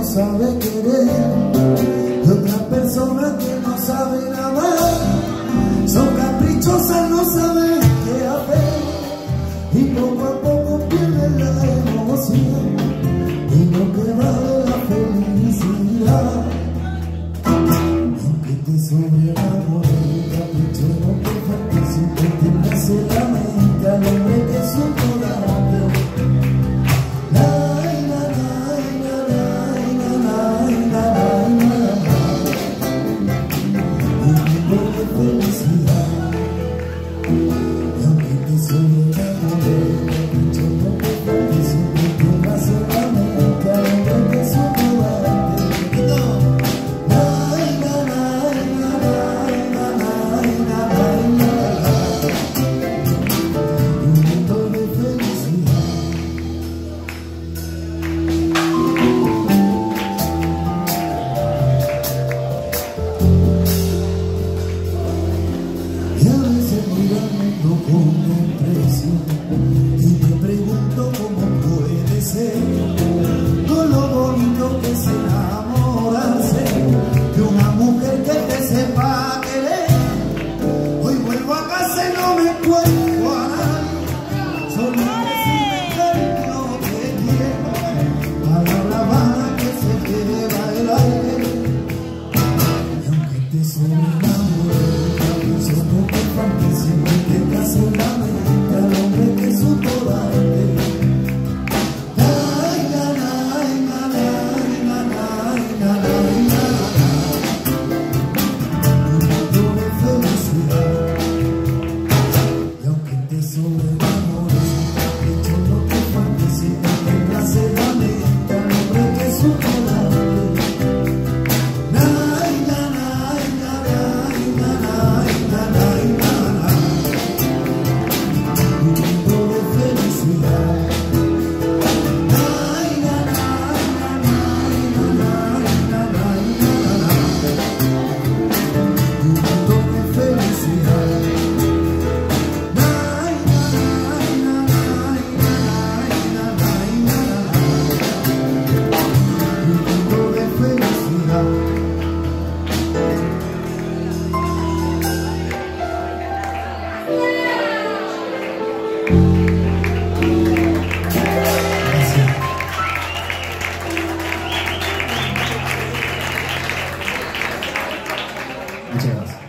sabe querer, de otras personas que no saben amar, son caprichosas, no saben qué hacer, y poco a poco pierden la emoción y lo que vale la felicidad. Aunque te sobreenamore, el capricho no te falta, siempre te nace la mente al hombre que supo darte. Y me pregunto cómo puede ser con lo bonito que es enamorarse de una mujer que te sepa querer. Hoy vuelvo a casa y no me encuentro a nadie, solo decirme que no te quiero, palabra vana que se lleva el aire. Y aunque te sobreenamore, pienso no te falta, siempre te caso la mente. Muchas gracias.